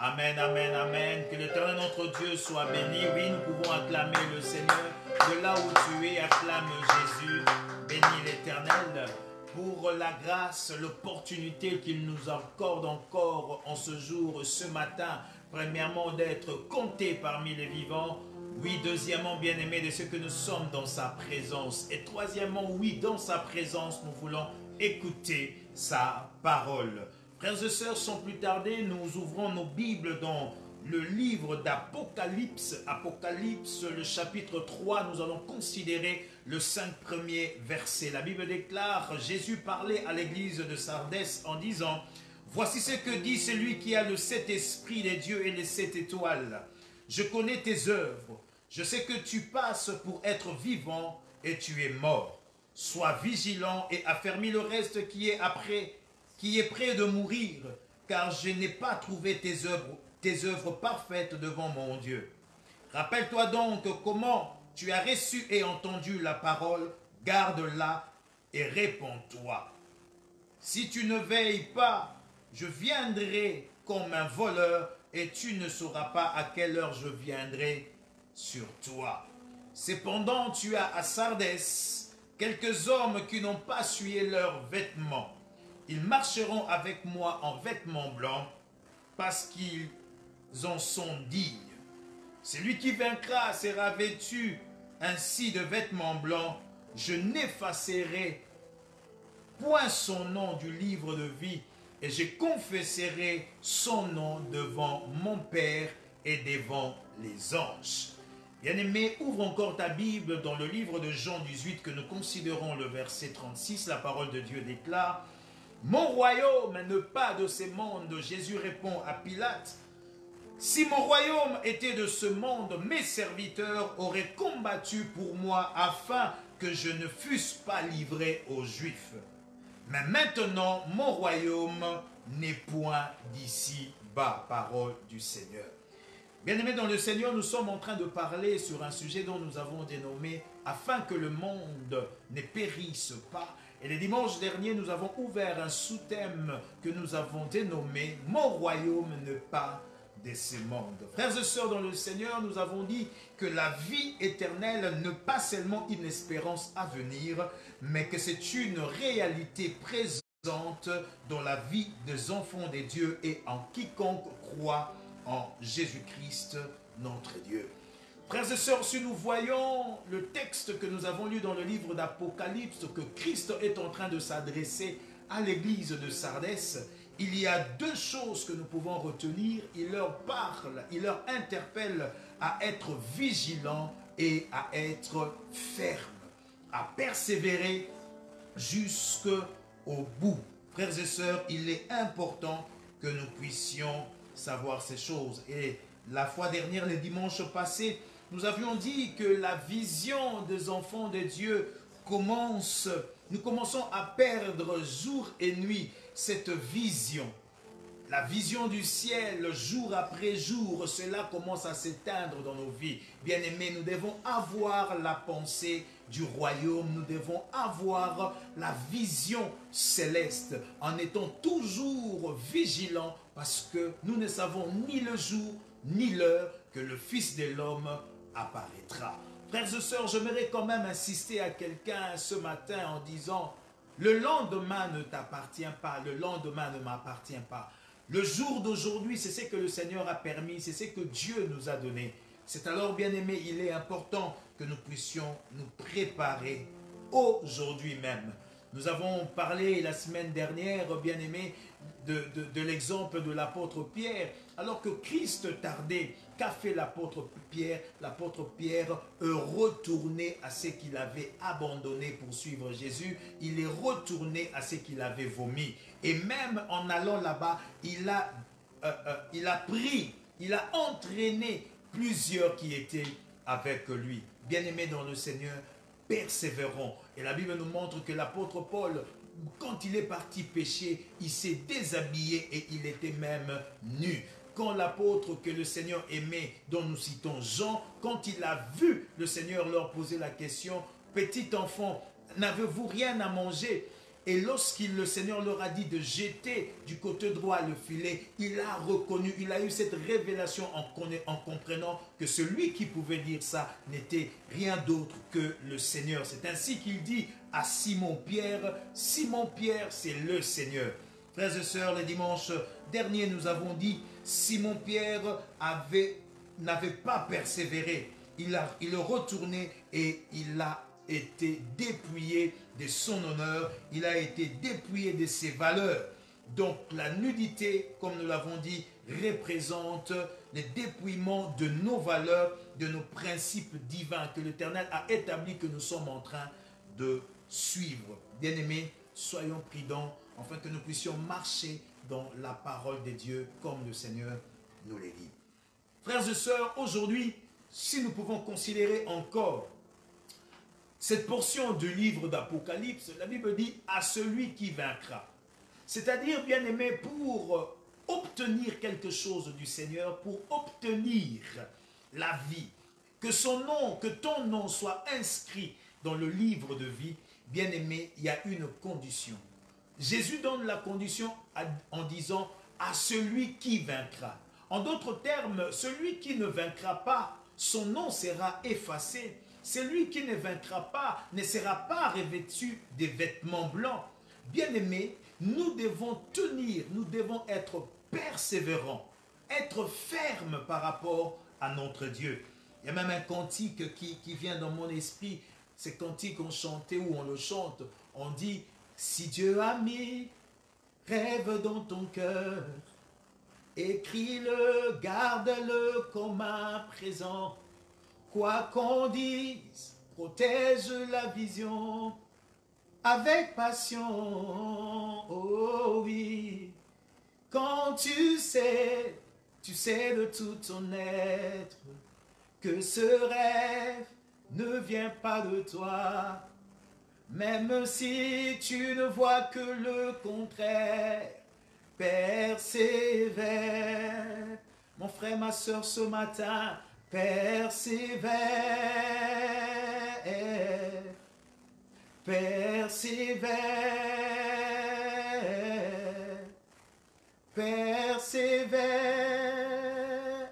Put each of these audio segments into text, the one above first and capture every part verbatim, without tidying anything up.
Amen, amen, amen. Que l'Éternel notre Dieu soit béni. Oui, nous pouvons acclamer le Seigneur. De là où tu es, acclame Jésus. Bénis l'Éternel pour la grâce, l'opportunité qu'il nous accorde encore en ce jour, ce matin. Premièrement, d'être compté parmi les vivants. Oui, deuxièmement, bien-aimé, de ce que nous sommes dans sa présence. Et troisièmement, oui, dans sa présence, nous voulons écouter sa parole. Frères et sœurs, sans plus tarder, nous ouvrons nos Bibles dans le livre d'Apocalypse. Apocalypse, le chapitre trois, nous allons considérer le cinq premiers versets. La Bible déclare, Jésus parlait à l'église de Sardès en disant, « Voici ce que dit celui qui a le sept esprits des dieux et les sept étoiles. Je connais tes œuvres. Je sais que tu passes pour être vivant et tu es mort. Sois vigilant et affermis le reste qui est après qui est près de mourir, car je n'ai pas trouvé tes œuvres, tes œuvres parfaites devant mon Dieu. Rappelle-toi donc comment tu as reçu et entendu la parole, garde-la et réponds-toi. Si tu ne veilles pas, je viendrai comme un voleur et tu ne sauras pas à quelle heure je viendrai sur toi. Cependant, tu as à Sardès quelques hommes qui n'ont pas essuyé leurs vêtements. Ils marcheront avec moi en vêtements blancs parce qu'ils en sont dignes. Celui qui vaincra sera vêtu ainsi de vêtements blancs. Je n'effacerai point son nom du livre de vie et je confesserai son nom devant mon Père et devant les anges. Bien-aimé, ouvre encore ta Bible dans le livre de Jean dix-huit que nous considérons le verset trente-six. La parole de Dieu déclare, « Mon royaume n'est pas de ce monde. » Jésus répond à Pilate, « Si mon royaume était de ce monde, mes serviteurs auraient combattu pour moi afin que je ne fusse pas livré aux Juifs. Mais maintenant, mon royaume n'est point d'ici-bas. » Parole du Seigneur. Bien-aimés dans le Seigneur, nous sommes en train de parler sur un sujet dont nous avons dénommé « Afin que le monde ne périsse pas ». Et le dimanche dernier, nous avons ouvert un sous-thème que nous avons dénommé « Mon royaume n'est pas de ce monde ». Frères et sœurs dans le Seigneur, nous avons dit que la vie éternelle n'est pas seulement une espérance à venir, mais que c'est une réalité présente dans la vie des enfants de Dieu et en quiconque croit en Jésus-Christ, notre Dieu. Frères et sœurs, si nous voyons le texte que nous avons lu dans le livre d'Apocalypse, que Christ est en train de s'adresser à l'église de Sardès, il y a deux choses que nous pouvons retenir. Il leur parle, il leur interpelle à être vigilants et à être fermes, à persévérer jusqu'au bout. Frères et sœurs, il est important que nous puissions savoir ces choses. Et la fois dernière, le dimanche passé, nous avions dit que la vision des enfants de Dieu commence, nous commençons à perdre jour et nuit cette vision. La vision du ciel, jour après jour, cela commence à s'éteindre dans nos vies. Bien-aimés, nous devons avoir la pensée du royaume, nous devons avoir la vision céleste en étant toujours vigilants parce que nous ne savons ni le jour ni l'heure que le Fils de l'homme apparaîtra. Frères et sœurs, j'aimerais quand même insister à quelqu'un ce matin en disant « Le lendemain ne t'appartient pas, le lendemain ne m'appartient pas. Le jour d'aujourd'hui, c'est ce que le Seigneur a permis, c'est ce que Dieu nous a donné. C'est alors, bien-aimé, il est important que nous puissions nous préparer aujourd'hui même. Nous avons parlé la semaine dernière, bien-aimé, de, de, de l'exemple de l'apôtre Pierre. Alors que Christ tardait, qu'a fait l'apôtre Pierre? L'apôtre Pierre est retourné à ce qu'il avait abandonné pour suivre Jésus. Il est retourné à ce qu'il avait vomi. Et même en allant là-bas, il a, euh, euh, il a pris, il a entraîné plusieurs qui étaient avec lui. Bien-aimés dans le Seigneur, persévérons. Et la Bible nous montre que l'apôtre Paul, quand il est parti pécher, il s'est déshabillé et il était même nu. Quand l'apôtre que le Seigneur aimait, dont nous citons Jean, quand il a vu le Seigneur leur poser la question, « Petit enfant, n'avez-vous rien à manger ?» Et lorsqu'il, le Seigneur leur a dit de jeter du côté droit le filet, il a reconnu, il a eu cette révélation en, en comprenant que celui qui pouvait dire ça n'était rien d'autre que le Seigneur. C'est ainsi qu'il dit à Simon-Pierre, Simon-Pierre, c'est le Seigneur. Frères et sœurs, le dimanche dernier, nous avons dit, Simon-Pierre avait, n'avait pas persévéré. Il a, il est retourné et il a été dépouillé de son honneur, il a été dépouillé de ses valeurs. Donc la nudité, comme nous l'avons dit, représente le dépouillement de nos valeurs, de nos principes divins que l'Éternel a établi, que nous sommes en train de suivre. Bien-aimés, soyons prudents, afin que nous puissions marcher dans la parole de Dieu, comme le Seigneur nous l'a dit. Frères et sœurs, aujourd'hui, si nous pouvons considérer encore cette portion du livre d'Apocalypse, la Bible dit « à celui qui vaincra ». C'est-à-dire, bien-aimé, pour obtenir quelque chose du Seigneur, pour obtenir la vie, que son nom, que ton nom soit inscrit dans le livre de vie, bien-aimé, il y a une condition. Jésus donne la condition en disant « à celui qui vaincra ». En d'autres termes, celui qui ne vaincra pas, son nom sera effacé. Celui qui ne vaincra pas ne sera pas revêtu des vêtements blancs. Bien-aimés, nous devons tenir, nous devons être persévérants, être fermes par rapport à notre Dieu. Il y a même un cantique qui, qui vient dans mon esprit, ces cantiques qu'on chantait ou on le chante, on dit « Si Dieu a mis rêve dans ton cœur, écris-le, garde-le comme un présent. Quoi qu'on dise, protège la vision avec passion, oh oui. Quand tu sais, tu sais de tout ton être, que ce rêve ne vient pas de toi. Même si tu ne vois que le contraire, persévère. Mon frère, ma soeur, ce matin, persévère, persévère, persévère,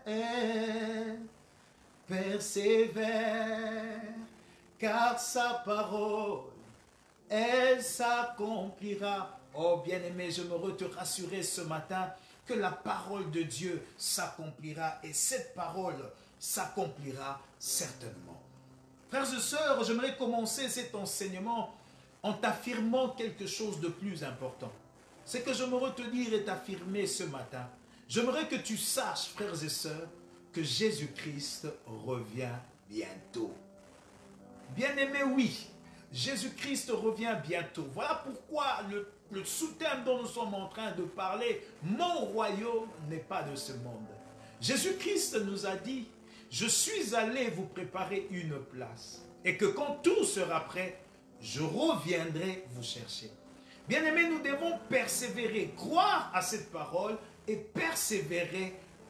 persévère, car sa parole, elle s'accomplira. Oh bien-aimé, je me te rassurer ce matin que la parole de Dieu s'accomplira et cette parole s'accomplira certainement. Frères et sœurs, j'aimerais commencer cet enseignement en t'affirmant quelque chose de plus important. C'est que j'aimerais te dire et t'affirmer ce matin. J'aimerais que tu saches, frères et sœurs, que Jésus-Christ revient bientôt. Bien-aimé, oui, Jésus-Christ revient bientôt. Voilà pourquoi le, le sous-thème dont nous sommes en train de parler, mon royaume n'est pas de ce monde. Jésus-Christ nous a dit, je suis allé vous préparer une place et que quand tout sera prêt, je reviendrai vous chercher. Bien-aimés, nous devons persévérer, croire à cette parole et persévérer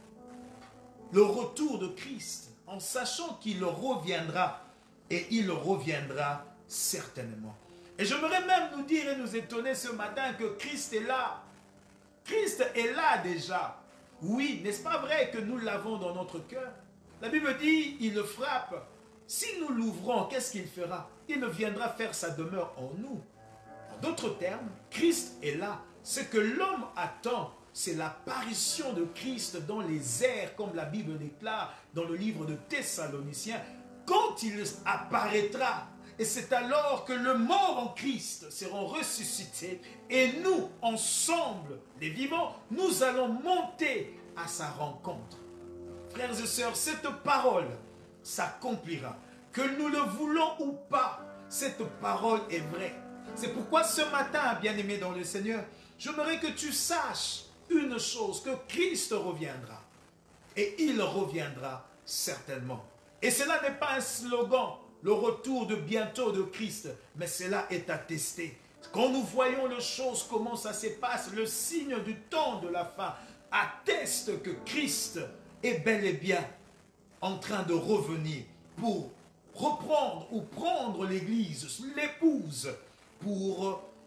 le retour de Christ en sachant qu'il reviendra et il reviendra certainement. Et j'aimerais même nous dire et nous étonner ce matin que Christ est là. Christ est là déjà. Oui, n'est-ce pas vrai que nous l'avons dans notre cœur? La Bible dit, il le frappe. Si nous l'ouvrons, qu'est-ce qu'il fera? Il viendra faire sa demeure en nous. En d'autres termes, Christ est là. Ce que l'homme attend, c'est l'apparition de Christ dans les airs, comme la Bible déclare dans le livre de Thessaloniciens. Quand il apparaîtra, et c'est alors que le mort en Christ seront ressuscités, et nous, ensemble, les vivants, nous allons monter à sa rencontre. Frères et sœurs, cette parole s'accomplira. Que nous le voulons ou pas, cette parole est vraie. C'est pourquoi ce matin, bien-aimé dans le Seigneur, j'aimerais que tu saches une chose, que Christ reviendra. Et il reviendra certainement. Et cela n'est pas un slogan, le retour de bientôt de Christ, mais cela est attesté. Quand nous voyons les choses, comment ça se passe, le signe du temps de la fin atteste que Christ est bel et bien en train de revenir pour reprendre ou prendre l'Église, l'épouse, pour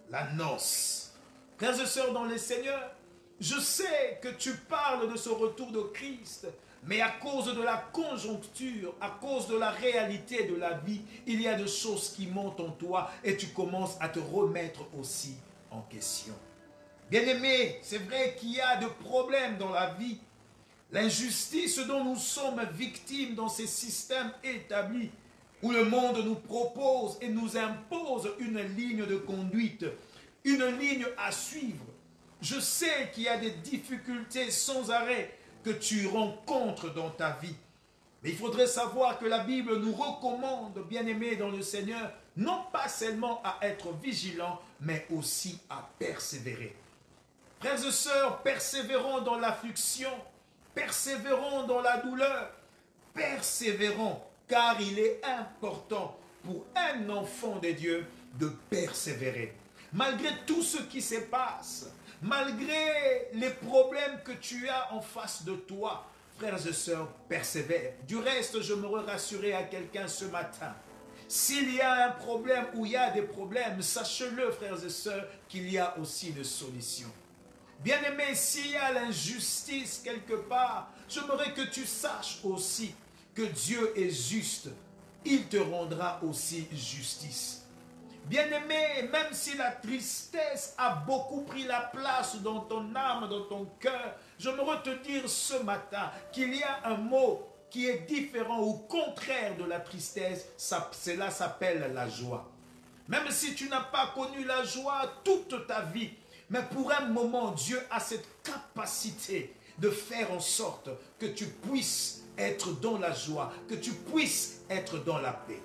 la noce. Frères et sœurs dans le Seigneur, je sais que tu parles de ce retour de Christ, mais à cause de la conjoncture, à cause de la réalité de la vie, il y a des choses qui montent en toi et tu commences à te remettre aussi en question. Bien-aimés, c'est vrai qu'il y a des problèmes dans la vie. L'injustice dont nous sommes victimes dans ces systèmes établis, où le monde nous propose et nous impose une ligne de conduite, une ligne à suivre. Je sais qu'il y a des difficultés sans arrêt que tu rencontres dans ta vie. Mais il faudrait savoir que la Bible nous recommande, bien-aimés dans le Seigneur, non pas seulement à être vigilants, mais aussi à persévérer. Frères et sœurs, persévérons dans l'affliction, persévérons dans la douleur, persévérons, car il est important pour un enfant de Dieu de persévérer. Malgré tout ce qui se passe, malgré les problèmes que tu as en face de toi, frères et sœurs, persévère. Du reste, je me rassurer à quelqu'un ce matin. S'il y a un problème ou il y a des problèmes, sachez-le, frères et sœurs, qu'il y a aussi une solution. Bien-aimé, s'il y a l'injustice quelque part, j'aimerais que tu saches aussi que Dieu est juste. Il te rendra aussi justice. Bien-aimé, même si la tristesse a beaucoup pris la place dans ton âme, dans ton cœur, j'aimerais te dire ce matin qu'il y a un mot qui est différent ou contraire de la tristesse. Ça, cela s'appelle la joie. Même si tu n'as pas connu la joie toute ta vie, mais pour un moment, Dieu a cette capacité de faire en sorte que tu puisses être dans la joie, que tu puisses être dans la paix.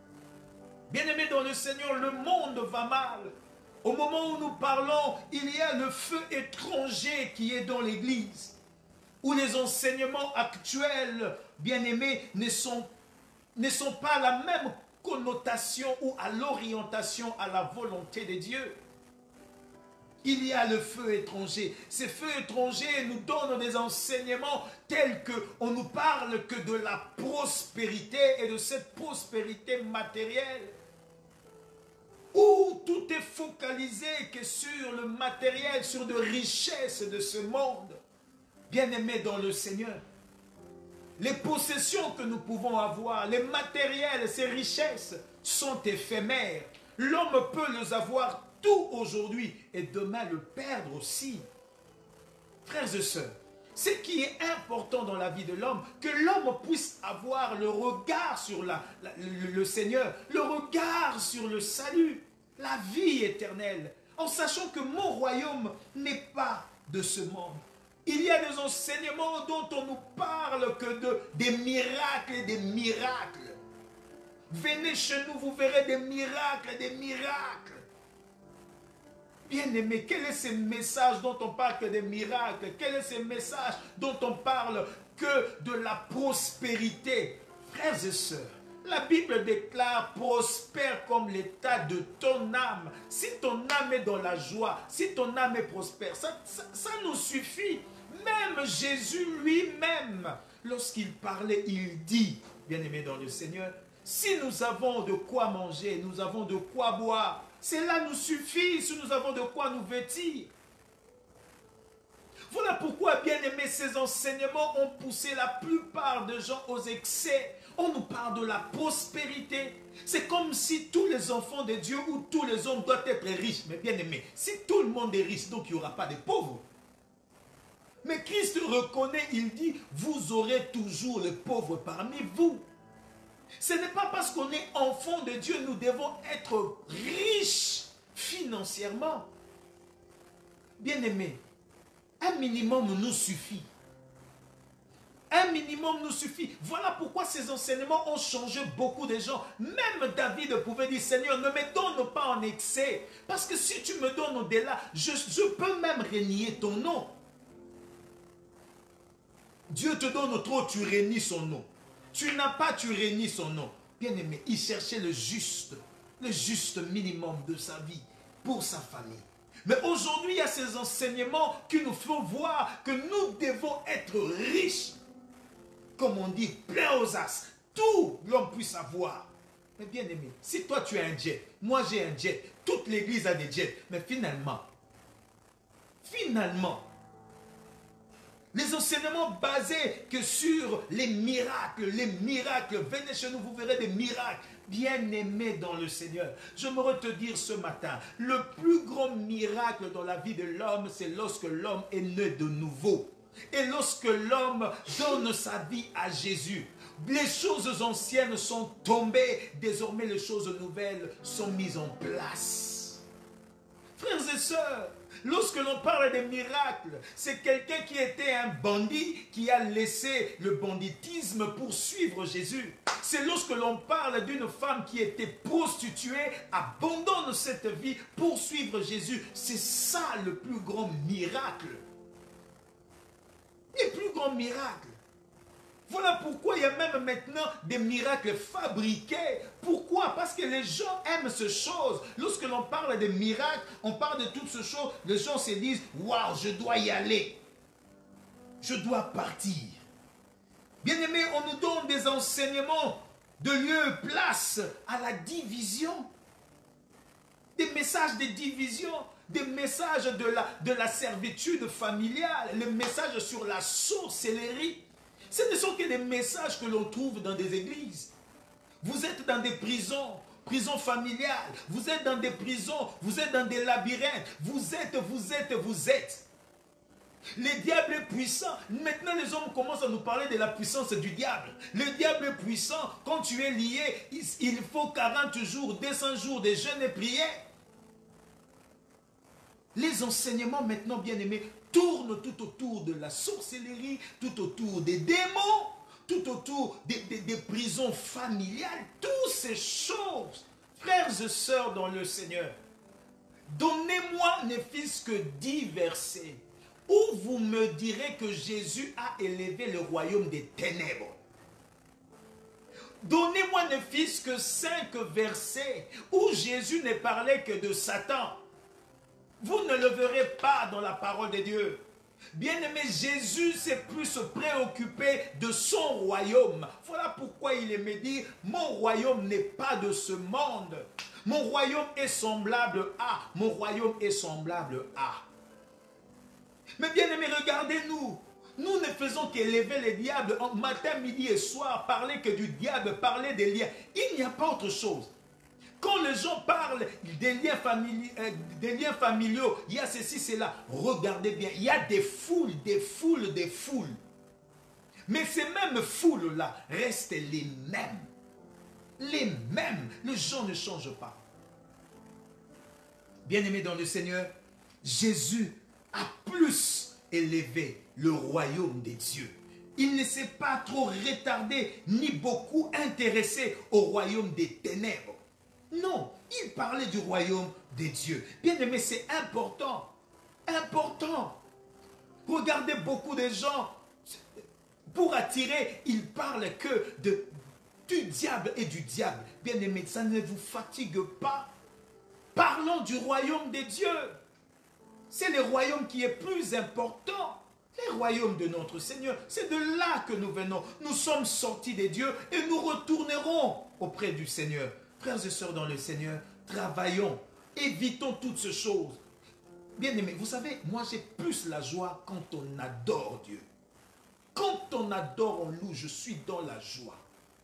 Bien-aimés dans le Seigneur, le monde va mal. Au moment où nous parlons, il y a le feu étranger qui est dans l'Église, où les enseignements actuels, bien-aimés, ne sont, ne sont pas à la même connotation ou à l'orientation à la volonté de Dieu. Il y a le feu étranger. Ces feux étrangers nous donnent des enseignements tels qu'on nous parle que de la prospérité et de cette prospérité matérielle, où tout est focalisé que sur le matériel, sur de richesses de ce monde. Bien-aimés dans le Seigneur, les possessions que nous pouvons avoir, les matériels, ces richesses sont éphémères. L'homme peut les avoir tout aujourd'hui et demain le perdre aussi. Frères et sœurs, ce qui est important dans la vie de l'homme, que l'homme puisse avoir le regard sur la, la, le, le Seigneur, le regard sur le salut, la vie éternelle, en sachant que mon royaume n'est pas de ce monde. Il y a des enseignements dont on nous parle que de, des miracles et des miracles. Venez chez nous, vous verrez des miracles et des miracles. Bien-aimé, quel est ce message dont on parle que des miracles? Quel est ce message dont on parle que de la prospérité? Frères et sœurs, la Bible déclare prospère comme l'état de ton âme. Si ton âme est dans la joie, si ton âme est prospère, ça, ça, ça nous suffit. Même Jésus lui-même, lorsqu'il parlait, il dit, bien-aimé dans le Seigneur, si nous avons de quoi manger, nous avons de quoi boire, cela nous suffit si nous avons de quoi nous vêtir. Voilà pourquoi, bien aimés, ces enseignements ont poussé la plupart des gens aux excès. On nous parle de la prospérité. C'est comme si tous les enfants de Dieu ou tous les hommes doivent être riches. Mais bien aimés, si tout le monde est riche, donc il n'y aura pas de pauvres. Mais Christ reconnaît, il dit, vous aurez toujours les pauvres parmi vous. Ce n'est pas parce qu'on est enfant de Dieu, nous devons être riches financièrement. Bien-aimés, un minimum nous suffit. Un minimum nous suffit. Voilà pourquoi ces enseignements ont changé beaucoup de gens. Même David pouvait dire, Seigneur, ne me donne pas en excès. Parce que si tu me donnes au-delà, je, je peux même renier ton nom. Dieu te donne trop, tu renies son nom. Tu n'as pas, tu renies son nom. Bien-aimé, il cherchait le juste, le juste minimum de sa vie pour sa famille. Mais aujourd'hui, il y a ces enseignements qui nous font voir que nous devons être riches. Comme on dit, plein aux as. Tout l'homme puisse avoir. Mais bien-aimé, si toi tu as un jet, moi j'ai un jet, toute l'église a des jets. Mais finalement, finalement, les enseignements basés que sur les miracles, les miracles, venez chez nous, vous verrez des miracles. Bien-aimés dans le Seigneur, j'aimerais te dire ce matin, le plus grand miracle dans la vie de l'homme, c'est lorsque l'homme est né de nouveau. Et lorsque l'homme donne sa vie à Jésus. Les choses anciennes sont tombées, désormais les choses nouvelles sont mises en place. Frères et sœurs, lorsque l'on parle des miracles, c'est quelqu'un qui était un bandit qui a laissé le banditisme pour suivre Jésus. C'est lorsque l'on parle d'une femme qui était prostituée, abandonne cette vie pour suivre Jésus. C'est ça le plus grand miracle. Les plus grands miracles. Voilà pourquoi il y a même maintenant des miracles fabriqués. Pourquoi? Parce que les gens aiment ces choses. Lorsque l'on parle de miracles, on parle de toutes ces choses, les gens se disent, waouh, je dois y aller. Je dois partir. Bien-aimés, on nous donne des enseignements de lieu, place à la division. Des messages de division, des messages de la, de la servitude familiale, les messages sur la sorcellerie. Ce ne sont que des messages que l'on trouve dans des églises. Vous êtes dans des prisons, prisons familiales, vous êtes dans des prisons, vous êtes dans des labyrinthes, vous êtes, vous êtes, vous êtes. Le diable est puissant. Maintenant, les hommes commencent à nous parler de la puissance du diable. Le diable est puissant. Quand tu es lié, il faut quarante jours, deux cents jours de jeûne et prière. Les enseignements maintenant, bien-aimés, tournent tout autour de la sorcellerie, tout autour des démons, tout autour des, des, des prisons familiales, toutes ces choses. Frères et sœurs dans le Seigneur, donnez-moi ne fût-ce que dix versets où vous me direz que Jésus a élevé le royaume des ténèbres. Donnez-moi ne fût-ce que cinq versets où Jésus ne parlait que de Satan. Vous ne le verrez pas dans la parole de Dieu. Bien-aimé, Jésus s'est plus préoccupé de son royaume. Voilà pourquoi il aimait dire, mon royaume n'est pas de ce monde. Mon royaume est semblable à. Mon royaume est semblable à. Mais bien-aimé, regardez-nous. Nous ne faisons qu'élever les diables en matin, midi et soir, parler que du diable, parler des liens. Il n'y a pas autre chose. Quand les gens parlent des liens, famili euh, des liens familiaux, il y a ceci, cela. Regardez bien, il y a des foules, des foules, des foules. Mais ces mêmes foules-là restent les mêmes. Les mêmes. Les gens ne changent pas. Bien-aimés dans le Seigneur, Jésus a plus élevé le royaume des dieux. Il ne s'est pas trop retardé, ni beaucoup intéressé au royaume des ténèbres. Non, il parlait du royaume des dieux. Bien-aimé, c'est important. Important. Regardez beaucoup de gens, pour attirer, ils parlent que de, du diable et du diable. Bien-aimé, ça ne vous fatigue pas. Parlons du royaume des dieux. C'est le royaume qui est plus important. Le royaume de notre Seigneur, c'est de là que nous venons. Nous sommes sortis des dieux et nous retournerons auprès du Seigneur. Frères et sœurs dans le Seigneur, travaillons, évitons toutes ces choses. Bien-aimés, vous savez, moi j'ai plus la joie quand on adore Dieu. Quand on adore, on loue, je suis dans la joie.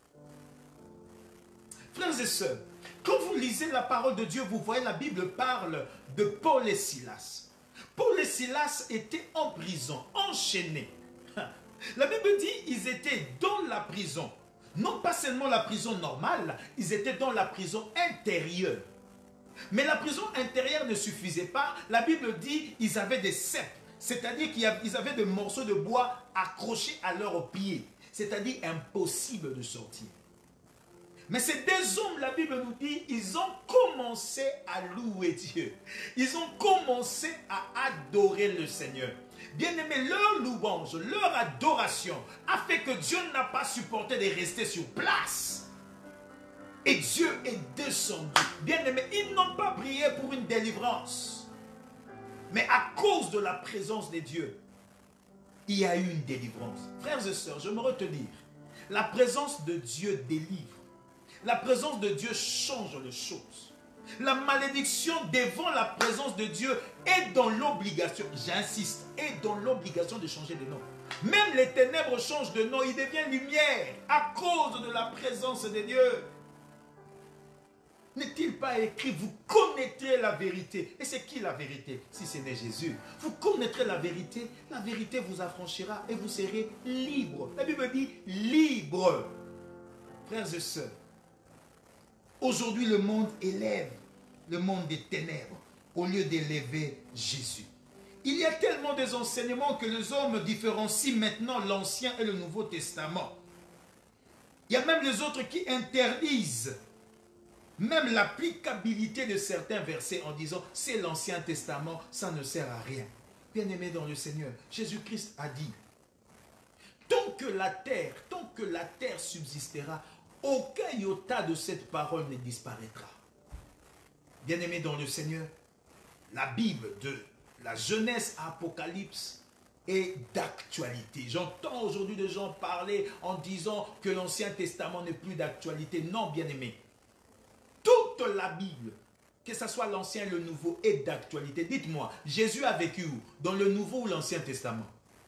Frères et sœurs, quand vous lisez la parole de Dieu, vous voyez la Bible parle de Paul et Silas. Paul et Silas étaient en prison, enchaînés. La Bible dit qu'ils étaient dans la prison. Non pas seulement la prison normale, ils étaient dans la prison intérieure. Mais la prison intérieure ne suffisait pas. La Bible dit qu'ils avaient des ceps, c'est-à-dire qu'ils avaient des morceaux de bois accrochés à leurs pieds. C'est-à-dire impossible de sortir. Mais ces deux hommes, la Bible nous dit, ils ont commencé à louer Dieu. Ils ont commencé à adorer le Seigneur. Bien-aimés, leur louange, leur adoration a fait que Dieu n'a pas supporté de rester sur place. Et Dieu est descendu. Bien-aimés, ils n'ont pas prié pour une délivrance. Mais à cause de la présence de Dieu, il y a eu une délivrance. Frères et sœurs, je me retenir. La présence de Dieu délivre. La présence de Dieu change les choses. La malédiction devant la présence de Dieu est dans l'obligation, j'insiste, est dans l'obligation de changer de nom. Même les ténèbres changent de nom, ils deviennent lumière à cause de la présence de Dieu. N'est-il pas écrit, vous connaîtrez la vérité? Et c'est qui la vérité? Si ce n'est Jésus. Vous connaîtrez la vérité, la vérité vous affranchira et vous serez libres. La Bible dit libre. Frères et sœurs, aujourd'hui le monde élève le monde des ténèbres au lieu d'élever Jésus. Il y a tellement des enseignements que les hommes différencient maintenant l'Ancien et le Nouveau Testament. Il y a même les autres qui interdisent même l'applicabilité de certains versets en disant c'est l'Ancien Testament, ça ne sert à rien. Bien-aimés dans le Seigneur, Jésus-Christ a dit tant que la terre, tant que la terre subsistera, aucun iota de cette parole ne disparaîtra. Bien-aimés dans le Seigneur, la Bible de la Genèse à Apocalypse est d'actualité. J'entends aujourd'hui des gens parler en disant que l'Ancien Testament n'est plus d'actualité. Non, bien-aimés. Toute la Bible, que ce soit l'Ancien et le Nouveau, est d'actualité. Dites-moi, Jésus a vécu où? Dans le Nouveau ou l'Ancien Testament?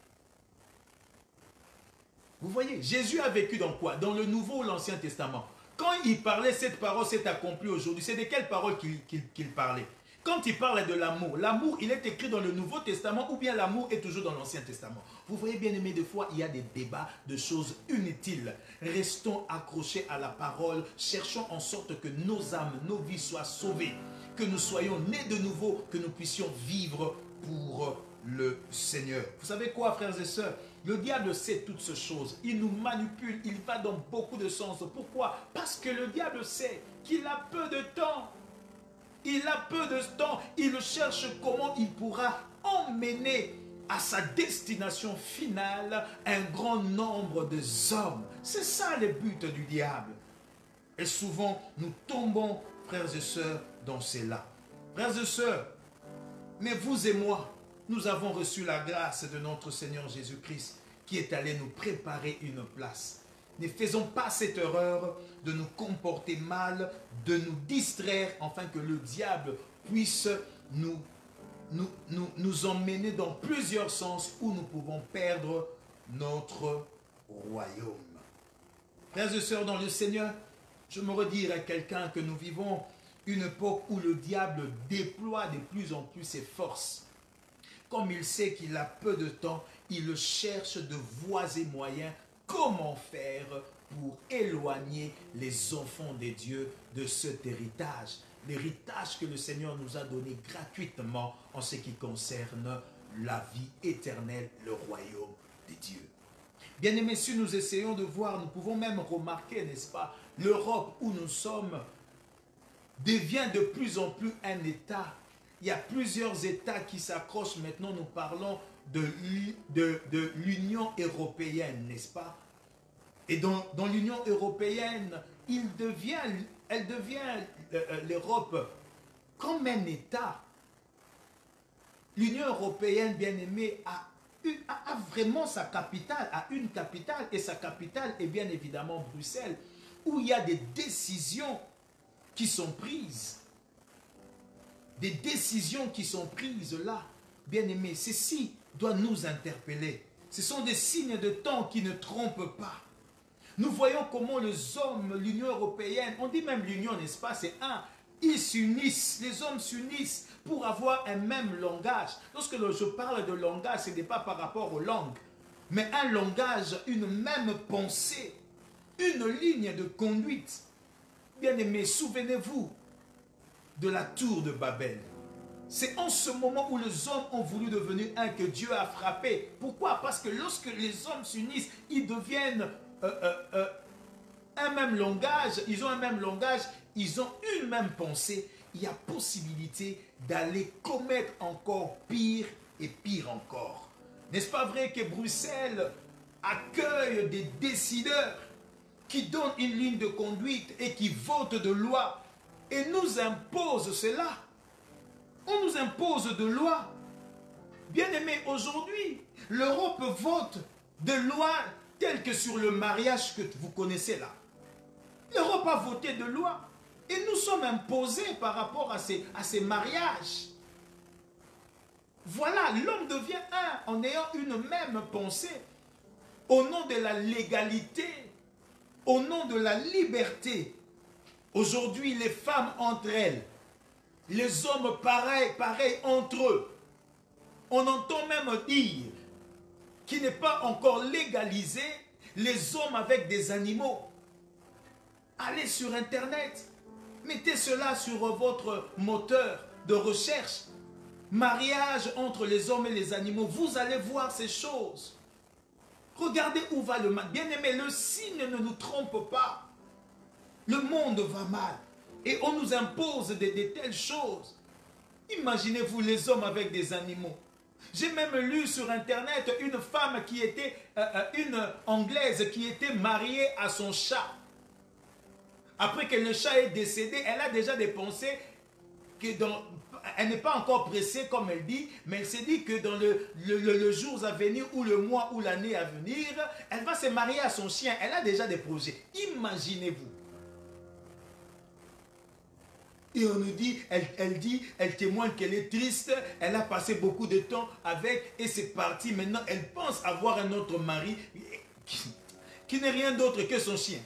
Vous voyez, Jésus a vécu dans quoi? Dans le Nouveau ou l'Ancien Testament? Quand il parlait, cette parole s'est accomplie aujourd'hui. C'est de quelle parole qu'il qu'il, qu'il parlait? Quand il parle de l'amour, l'amour, il est écrit dans le Nouveau Testament ou bien l'amour est toujours dans l'Ancien Testament? Vous voyez, bien aimé, des fois, il y a des débats de choses inutiles. Restons accrochés à la parole. Cherchons en sorte que nos âmes, nos vies soient sauvées. Que nous soyons nés de nouveau, que nous puissions vivre pour le Seigneur. Vous savez quoi, frères et sœurs? Le diable sait toutes ces choses. Il nous manipule, il va dans beaucoup de sens. Pourquoi? Parce que le diable sait qu'il a peu de temps. Il a peu de temps. Il cherche comment il pourra emmener à sa destination finale un grand nombre d'hommes. C'est ça le but du diable. Et souvent, nous tombons, frères et sœurs, dans cela. Frères et sœurs, mais vous et moi, nous avons reçu la grâce de notre Seigneur Jésus-Christ qui est allé nous préparer une place. Ne faisons pas cette erreur de nous comporter mal, de nous distraire, afin que le diable puisse nous, nous, nous, nous emmener dans plusieurs sens où nous pouvons perdre notre royaume. Frères et sœurs dans le Seigneur, je me redire à quelqu'un que nous vivons une époque où le diable déploie de plus en plus ses forces. Comme il sait qu'il a peu de temps, il cherche de voies et moyens. Comment faire pour éloigner les enfants de Dieu de cet héritage? L'héritage que le Seigneur nous a donné gratuitement en ce qui concerne la vie éternelle, le royaume de Dieu. Bien-aimés, si nous essayons de voir, nous pouvons même remarquer, n'est-ce pas, l'Europe où nous sommes devient de plus en plus un État. Il y a plusieurs États qui s'accrochent. Maintenant, nous parlons de, de, de l'Union européenne, n'est-ce pas? Et dans, dans l'Union européenne, il devient, elle devient, euh, l'Europe, comme un État. L'Union européenne, bien aimée, a, a, a vraiment sa capitale, a une capitale, et sa capitale est bien évidemment Bruxelles, où il y a des décisions qui sont prises. Des décisions qui sont prises là, bien aimés, ceci doit nous interpeller. Ce sont des signes de temps qui ne trompent pas. Nous voyons comment les hommes, l'Union européenne, on dit même l'Union, n'est-ce pas, c'est un, ils s'unissent, les hommes s'unissent pour avoir un même langage. Lorsque je parle de langage, ce n'est pas par rapport aux langues, mais un langage, une même pensée, une ligne de conduite. Bien aimés, souvenez-vous de la tour de Babel. C'est en ce moment où les hommes ont voulu devenir un que Dieu a frappé. Pourquoi? Parce que lorsque les hommes s'unissent, ils deviennent euh, euh, euh, un même langage, ils ont un même langage, ils ont une même pensée. Il y a possibilité d'aller commettre encore pire et pire encore. N'est-ce pas vrai que Bruxelles accueille des décideurs qui donnent une ligne de conduite et qui votent de lois et nous impose cela? On nous impose de lois. Bien aimé, aujourd'hui, l'Europe vote de lois telles que sur le mariage que vous connaissez là. L'Europe a voté de lois. Et nous sommes imposés par rapport à ces, à ces mariages. Voilà, l'homme devient un en ayant une même pensée. Au nom de la légalité, au nom de la liberté. Aujourd'hui, les femmes entre elles, les hommes pareils, pareils entre eux. On entend même dire qu'il n'est pas encore légalisé les hommes avec des animaux. Allez sur Internet, mettez cela sur votre moteur de recherche. Mariage entre les hommes et les animaux, vous allez voir ces choses. Regardez où va le mal. Bien-aimé, le signe ne nous trompe pas. Le monde va mal. Et on nous impose de, de telles choses. Imaginez-vous les hommes avec des animaux. J'ai même lu sur Internet une femme qui était, euh, une Anglaise qui était mariée à son chat. Après que le chat est décédé, elle a déjà dépensé, que dans, elle n'est pas encore pressée comme elle dit, mais elle s'est dit que dans le, le, le, le jour à venir ou le mois ou l'année à venir, elle va se marier à son chien. Elle a déjà des projets. Imaginez-vous. Et on nous dit, elle, elle dit, elle témoigne qu'elle est triste, elle a passé beaucoup de temps avec et c'est parti. Maintenant, elle pense avoir un autre mari qui, qui n'est rien d'autre que son chien.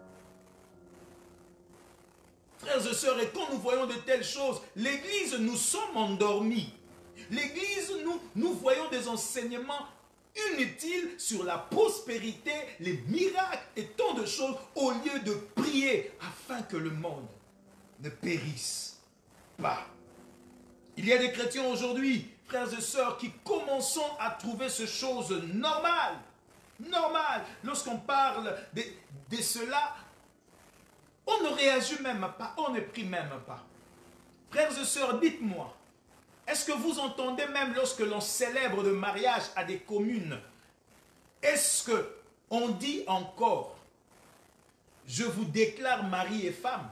Frères et sœurs, et quand nous voyons de telles choses, l'Église, nous sommes endormis. L'Église, nous, nous voyons des enseignements inutiles sur la prospérité, les miracles et tant de choses, au lieu de prier afin que le monde ne périsse pas. Il y a des chrétiens aujourd'hui, frères et sœurs, qui commençons à trouver ces choses normales. Normales. Lorsqu'on parle de, de cela, on ne réagit même pas, on ne prie même pas. Frères et sœurs, dites-moi, est-ce que vous entendez même lorsque l'on célèbre le mariage à des communes, est-ce qu'on dit encore, je vous déclare mari et femme?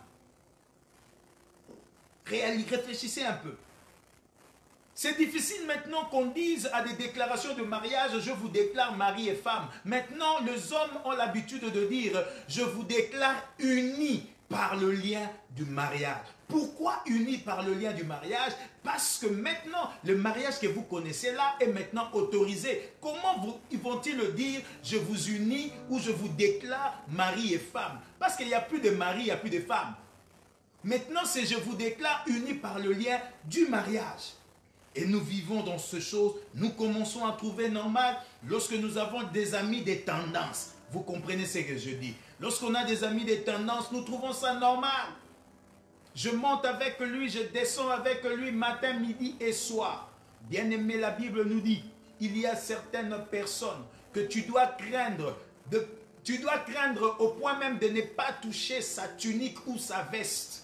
Réfléchissez un peu. C'est difficile maintenant qu'on dise à des déclarations de mariage, je vous déclare mari et femme. Maintenant, les hommes ont l'habitude de dire, je vous déclare unis par le lien du mariage. Pourquoi unis par le lien du mariage? Parce que maintenant, le mariage que vous connaissez là est maintenant autorisé. Comment vont-ils dire, je vous unis ou je vous déclare mari et femme? Parce qu'il n'y a plus de mari, il n'y a plus de femme. Maintenant, c'est je vous déclare unis par le lien du mariage. Et nous vivons dans ce chose, nous commençons à trouver normal lorsque nous avons des amis des tendances. Vous comprenez ce que je dis? Lorsqu'on a des amis des tendances, nous trouvons ça normal. Je monte avec lui, je descends avec lui matin, midi et soir. Bien aimé, la Bible nous dit, il y a certaines personnes que tu dois craindre, de, tu dois craindre au point même de ne pas toucher sa tunique ou sa veste.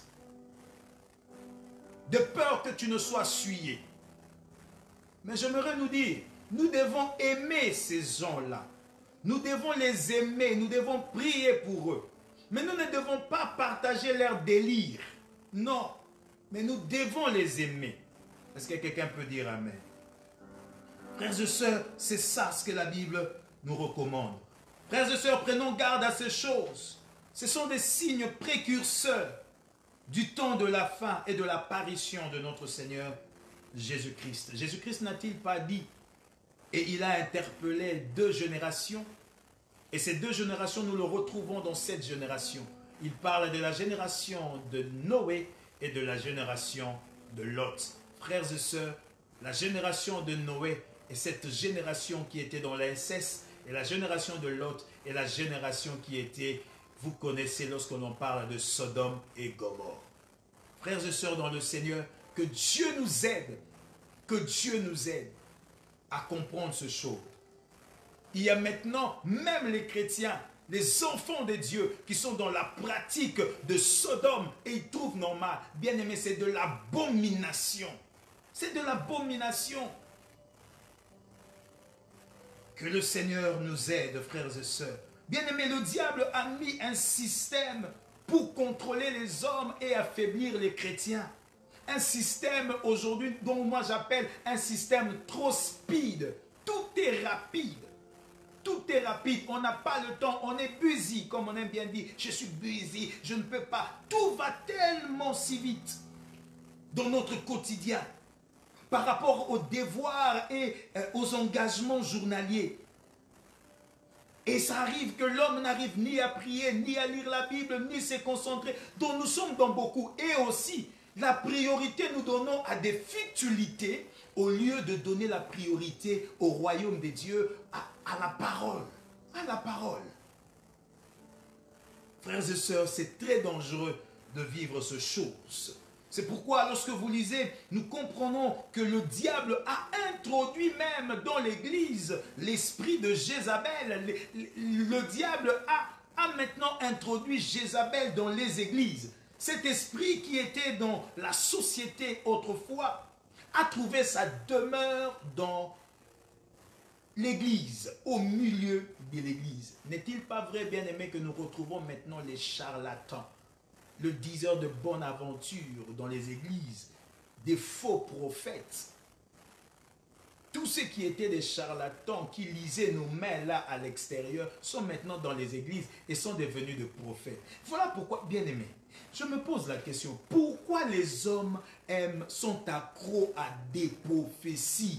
De peur que tu ne sois souillé. Mais j'aimerais nous dire, nous devons aimer ces gens-là. Nous devons les aimer, nous devons prier pour eux. Mais nous ne devons pas partager leur délire. Non, mais nous devons les aimer. Est-ce que quelqu'un peut dire amen? Frères et sœurs, c'est ça ce que la Bible nous recommande. Frères et sœurs, prenons garde à ces choses. Ce sont des signes précurseurs du temps de la fin et de l'apparition de notre Seigneur Jésus-Christ. Jésus-Christ n'a-t-il pas dit, et il a interpellé deux générations, et ces deux générations, nous le retrouvons dans cette génération. Il parle de la génération de Noé et de la génération de Lot. Frères et sœurs, la génération de Noé est cette génération qui était dans l'inceste, et la génération de Lot est la génération qui était, vous connaissez lorsqu'on en parle de Sodome et Gomorrhe. Frères et sœurs dans le Seigneur, que Dieu nous aide, que Dieu nous aide à comprendre ce choses. Il y a maintenant, même les chrétiens, les enfants de Dieu qui sont dans la pratique de Sodome et ils trouvent normal. Bien aimé, c'est de l'abomination. C'est de l'abomination. Que le Seigneur nous aide, frères et sœurs. Bien aimé, le diable a mis un système pour contrôler les hommes et affaiblir les chrétiens. Un système aujourd'hui dont moi j'appelle un système trop speed. Tout est rapide. tout est rapide, on n'a pas le temps, on est busy, comme on aime bien dire. Je suis busy, je ne peux pas. Tout va tellement si vite dans notre quotidien par rapport aux devoirs et euh, aux engagements journaliers. Et ça arrive que l'homme n'arrive ni à prier, ni à lire la Bible, ni à se concentrer, dont nous sommes dans beaucoup. Et aussi, la priorité nous donnons à des futilités au lieu de donner la priorité au royaume de Dieu, à, à la parole. À la parole. Frères et sœurs, c'est très dangereux de vivre ce chose. C'est pourquoi lorsque vous lisez, nous comprenons que le diable a introduit même dans l'église l'esprit de Jézabel. Le, le, le diable a, a maintenant introduit Jézabel dans les églises. Cet esprit qui était dans la société autrefois a trouvé sa demeure dans l'église, au milieu de l'église. N'est-il pas vrai, bien-aimés, que nous retrouvons maintenant les charlatans, le diseur de bonne aventure dans les églises, des faux prophètes, tous ceux qui étaient des charlatans, qui lisaient nos mains là à l'extérieur, sont maintenant dans les églises et sont devenus des prophètes. Voilà pourquoi, bien-aimés, je me pose la question, pourquoi les hommes aiment, sont accros à des prophéties?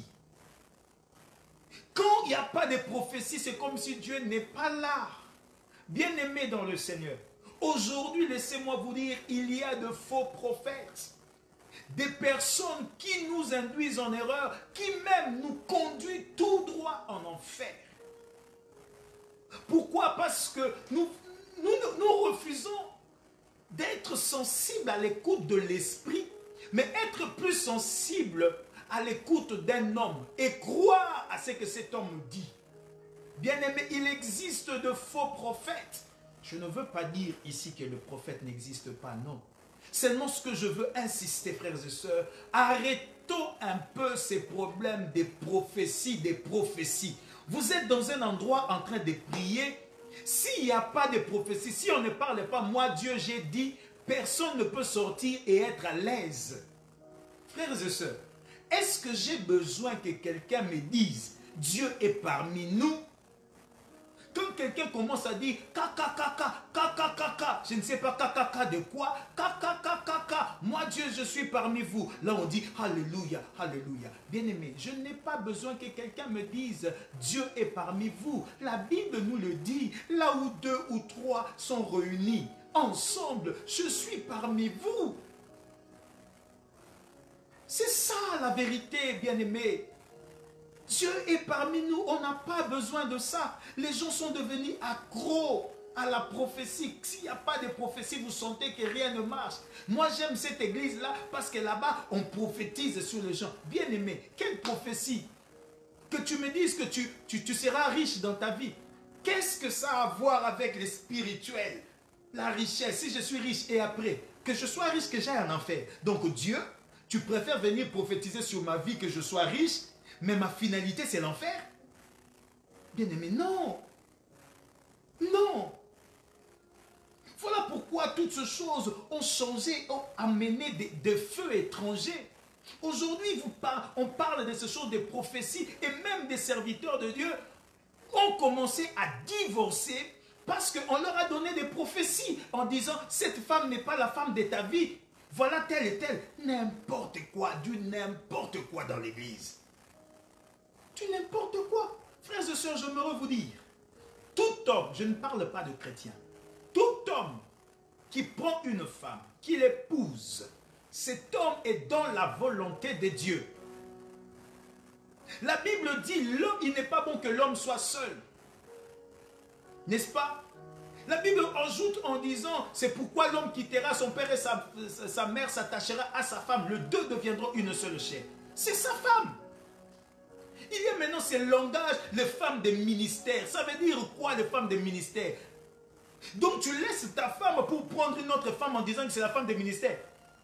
Quand il n'y a pas de prophéties, c'est comme si Dieu n'est pas là. Bien-aimés dans le Seigneur, aujourd'hui, laissez-moi vous dire, il y a de faux prophètes. Des personnes qui nous induisent en erreur, qui même nous conduisent tout droit en enfer. Pourquoi? Parce que nous, nous, nous refusons d'être sensibles à l'écoute de l'esprit, mais être plus sensible à l'écoute d'un homme et croire à ce que cet homme dit. Bien-aimé, il existe de faux prophètes. Je ne veux pas dire ici que le prophète n'existe pas, non. Seulement ce que je veux insister, frères et sœurs, arrêtons un peu ces problèmes des prophéties, des prophéties. Vous êtes dans un endroit en train de prier. S'il n'y a pas de prophétie, si on ne parle pas, moi Dieu j'ai dit, personne ne peut sortir et être à l'aise. Frères et sœurs, est-ce que j'ai besoin que quelqu'un me dise, Dieu est parmi nous? Quand quelqu'un commence à dire kaka kaka kaka kaka, je ne sais pas kaka kaka de quoi, kaka kaka kaka, moi Dieu je suis parmi vous. Là on dit alléluia, alléluia. Bien-aimé, je n'ai pas besoin que quelqu'un me dise Dieu est parmi vous. La Bible nous le dit, là où deux ou trois sont réunis ensemble, je suis parmi vous. C'est ça la vérité, bien-aimé. Dieu est parmi nous, on n'a pas besoin de ça. Les gens sont devenus accros à la prophétie. S'il n'y a pas de prophétie, vous sentez que rien ne marche. Moi, j'aime cette église-là parce que là-bas, on prophétise sur les gens. Bien aimé, quelle prophétie? Que tu me dises que tu, tu, tu seras riche dans ta vie. Qu'est-ce que ça a à voir avec le spirituel? La richesse, si je suis riche et après, que je sois riche, que j'aille en enfer. Donc Dieu, tu préfères venir prophétiser sur ma vie que je sois riche, mais ma finalité, c'est l'enfer? Bien aimé, non. Non. Voilà pourquoi toutes ces choses ont changé, ont amené des, des feux étrangers. Aujourd'hui, on parle de ces choses, des prophéties, et même des serviteurs de Dieu ont commencé à divorcer parce qu'on leur a donné des prophéties en disant, cette femme n'est pas la femme de ta vie, voilà telle et telle. N'importe quoi, du n'importe quoi dans l'église. Tu n'importe quoi. Frères et sœurs, j'aimerais vous dire, tout homme, je ne parle pas de chrétien, tout homme qui prend une femme, qui l'épouse, cet homme est dans la volonté de Dieu. La Bible dit, l'homme, il n'est pas bon que l'homme soit seul. N'est-ce pas? La Bible ajoute en disant, c'est pourquoi l'homme quittera son père et sa, sa mère s'attachera à sa femme. Les deux deviendront une seule chair. C'est sa femme. Il y a maintenant ce langage, les femmes des ministères. Ça veut dire quoi, les femmes des ministères? Donc tu laisses ta femme pour prendre une autre femme en disant que c'est la femme des ministères.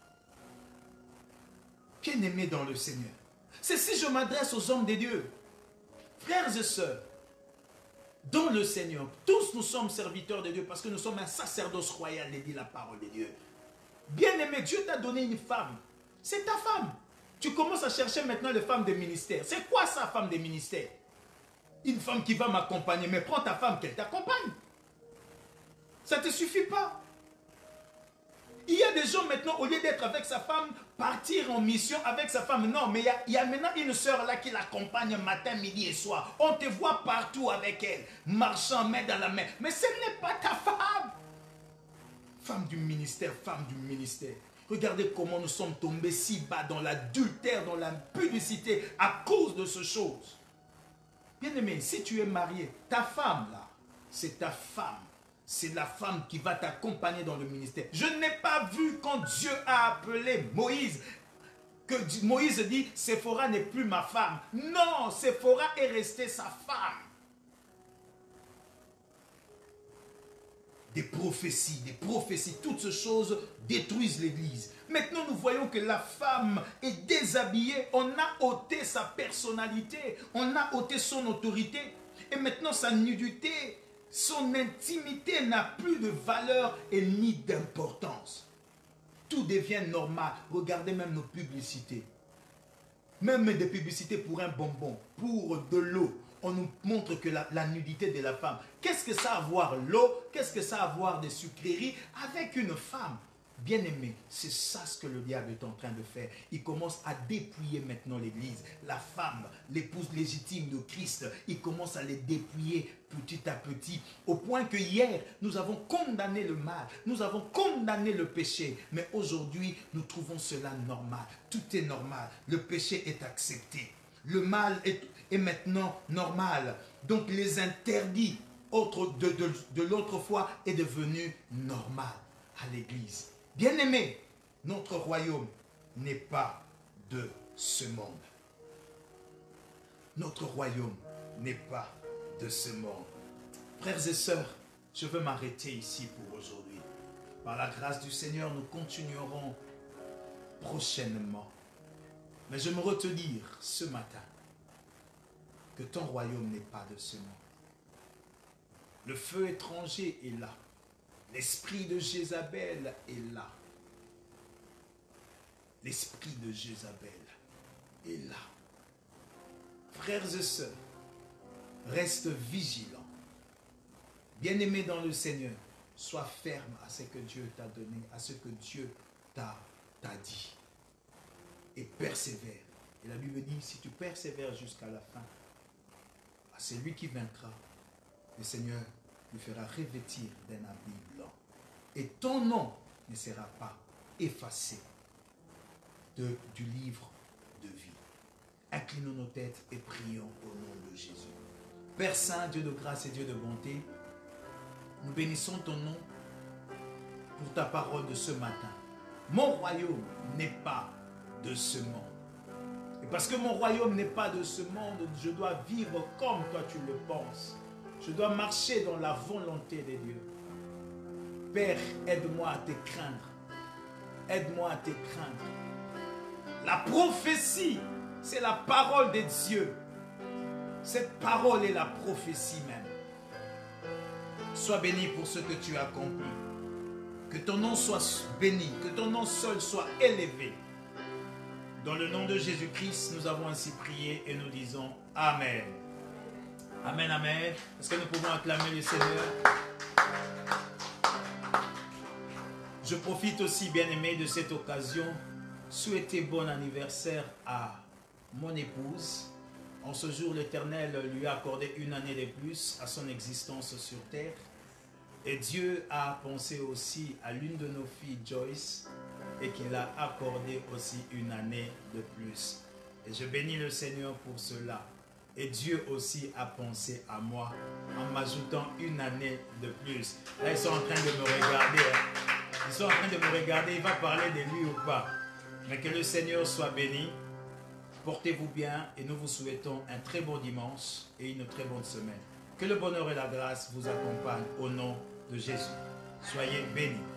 Bien-aimé dans le Seigneur. C'est si je m'adresse aux hommes de Dieu. Frères et sœurs, dans le Seigneur, tous nous sommes serviteurs de Dieu parce que nous sommes un sacerdoce royal, dit la parole de Dieu. Bien-aimé, Dieu t'a donné une femme. C'est ta femme. Tu commences à chercher maintenant les femmes des ministères. C'est quoi ça, femme des ministères? Une femme qui va m'accompagner. Mais prends ta femme, qu'elle t'accompagne. Ça ne te suffit pas. Il y a des gens maintenant, au lieu d'être avec sa femme, partir en mission avec sa femme. Non, mais il y a, il y a maintenant une soeur là qui l'accompagne matin, midi et soir. On te voit partout avec elle, marchant main dans la main. Mais ce n'est pas ta femme. Femme du ministère, femme du ministère. Regardez comment nous sommes tombés si bas dans l'adultère, dans l'impudicité à cause de ces choses. Bien-aimé, si tu es marié, ta femme là, c'est ta femme. C'est la femme qui va t'accompagner dans le ministère. Je n'ai pas vu quand Dieu a appelé Moïse, que Moïse dit, Séphora n'est plus ma femme. Non, Séphora est restée sa femme. Des prophéties, des prophéties, toutes ces choses détruisent l'église. Maintenant, nous voyons que la femme est déshabillée. On a ôté sa personnalité, on a ôté son autorité. Et maintenant, sa nudité, son intimité n'a plus de valeur et ni d'importance. Tout devient normal. Regardez même nos publicités. Même des publicités pour un bonbon, pour de l'eau. On nous montre que la, la nudité de la femme. Qu'est-ce que ça a à voir l'eau? Qu'est-ce que ça a à voir des sucreries avec une femme? Bien-aimé, c'est ça ce que le diable est en train de faire. Il commence à dépouiller maintenant l'église. La femme, l'épouse légitime de Christ, il commence à les dépouiller petit à petit. Au point que hier, nous avons condamné le mal. Nous avons condamné le péché. Mais aujourd'hui, nous trouvons cela normal. Tout est normal. Le péché est accepté. Le mal est, est maintenant normal. Donc les interdits autres de, de, de l'autre fois est devenu normal à l'église. Bien-aimés, notre royaume n'est pas de ce monde. Notre royaume n'est pas de ce monde. Frères et sœurs, je veux m'arrêter ici pour aujourd'hui. Par la grâce du Seigneur, nous continuerons prochainement. Mais je me retenir ce matin que ton royaume n'est pas de ce monde. Le feu étranger est là. L'esprit de Jézabel est là. L'esprit de Jézabel est là. Frères et sœurs, reste vigilants. Bien-aimés dans le Seigneur, sois ferme à ce que Dieu t'a donné, à ce que Dieu t'a dit. Et persévère. Et la Bible dit, si tu persévères jusqu'à la fin, c'est lui qui vaincra. Le Seigneur lui fera revêtir d'un habit blanc. Et ton nom ne sera pas effacé de, du livre de vie. Inclinons nos têtes et prions au nom de Jésus. Père Saint, Dieu de grâce et Dieu de bonté, nous bénissons ton nom pour ta parole de ce matin. Mon royaume n'est pas de ce monde. Et parce que mon royaume n'est pas de ce monde, je dois vivre comme toi tu le penses. Je dois marcher dans la volonté de Dieu. Père, aide-moi à te craindre. Aide-moi à te craindre. La prophétie, c'est la parole de Dieu. Cette parole est la prophétie même. Sois béni pour ce que tu as accompli. Que ton nom soit béni, que ton nom seul soit élevé. Dans le nom de Jésus-Christ, nous avons ainsi prié et nous disons Amen. Amen, amen. Est-ce que nous pouvons acclamer le Seigneur? Je profite aussi, bien-aimé, de cette occasion, souhaiter bon anniversaire à mon épouse. En ce jour, l'Éternel lui a accordé une année de plus à son existence sur terre. Et Dieu a pensé aussi à l'une de nos filles, Joyce, et qu'il a accordé aussi une année de plus. Et je bénis le Seigneur pour cela. Et Dieu aussi a pensé à moi en m'ajoutant une année de plus. Là, ils sont en train de me regarder. Hein. Ils sont en train de me regarder. Il va parler de lui ou pas. Mais que le Seigneur soit béni. Portez-vous bien et nous vous souhaitons un très bon dimanche et une très bonne semaine. Que le bonheur et la grâce vous accompagnent au nom de Jésus. Soyez bénis.